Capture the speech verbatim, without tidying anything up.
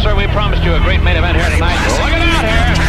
sir, we promised you a great main event here tonight. Look it out here.